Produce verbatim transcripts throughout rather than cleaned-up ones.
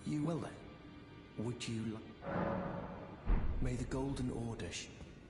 You... Well then, would you like... May the Golden Order sh...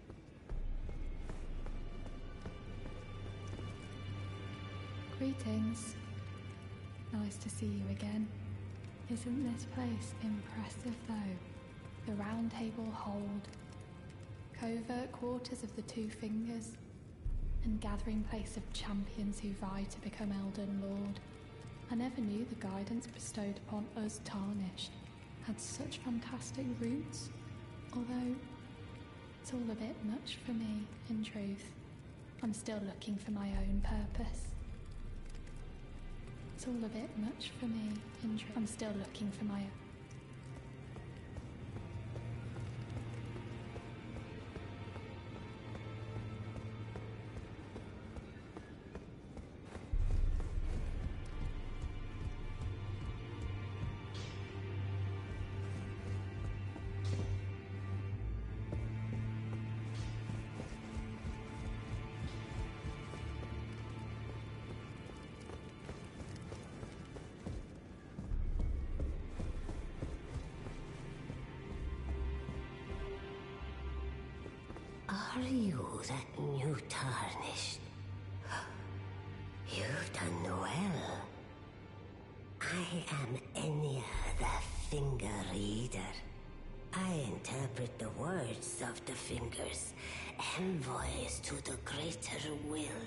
Greetings. Nice to see you again. Isn't this place impressive though? The Round Table Hold, covert quarters of the Two Fingers, and gathering place of champions who vie to become Elden Lord. I never knew the guidance bestowed upon us Tarnished had such fantastic roots, although it's all a bit much for me, in truth. I'm still looking for my own purpose. It's all a bit much for me, in truth. I'm still looking for my own. Are you that new Tarnished? You've done well. I am Enya the Finger Reader. I interpret the words of the fingers, envoys to the greater will.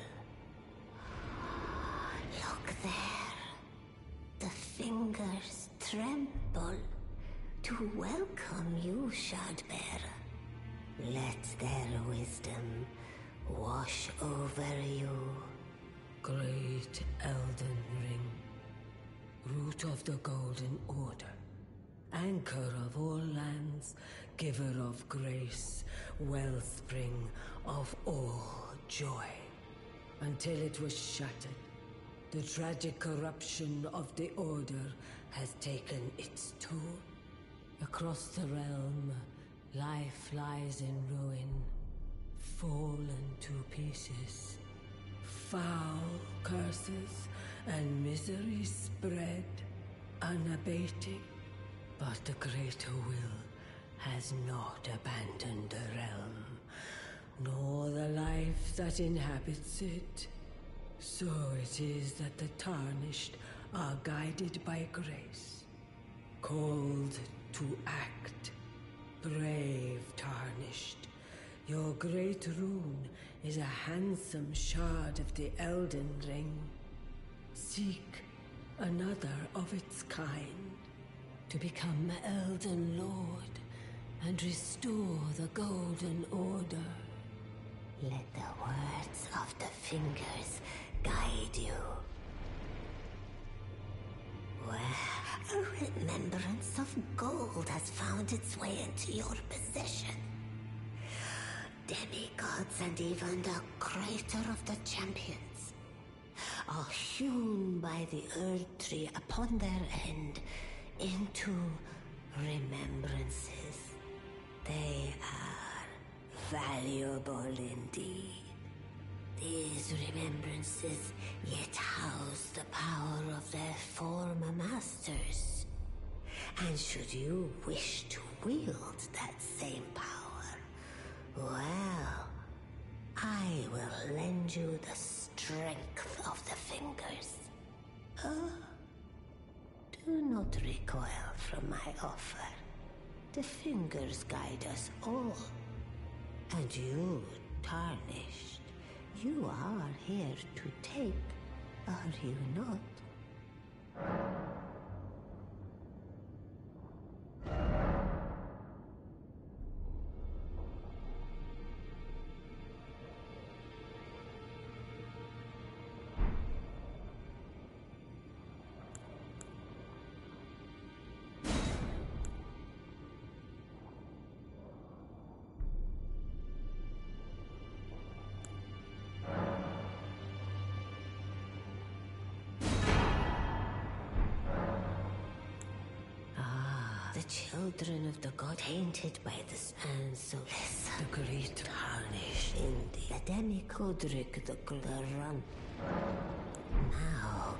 Look there. The fingers tremble to welcome you, Shardbearer. Let their wisdom wash over you. Great Elden Ring, root of the Golden Order, anchor of all lands, giver of grace, wellspring of all joy. Until it was shattered, the tragic corruption of the Order has taken its toll. Across the realm, life lies in ruin, fallen to pieces. Foul curses and misery spread, unabating. But the greater will has not abandoned the realm, nor the life that inhabits it. So it is that the Tarnished are guided by grace, called to act. Brave Tarnished, your great rune is a handsome shard of the Elden Ring. Seek another of its kind to become Elden Lord and restore the Golden Order. Let the words of the fingers guide you. Where a remembrance of gold has found its way into your possession. Demigods and even the creator of the champions are hewn by the Earth Tree upon their end into remembrances. They are valuable indeed. These remembrances yet house the power of their former masters. And should you wish to wield that same power, well, I will lend you the strength of the fingers. Oh, do not recoil from my offer. The fingers guide us all. And you, Tarnished, you are here to take, are you not? The children of the god tainted by this, and so this the great Tarnish in the Demigodric the the run. Now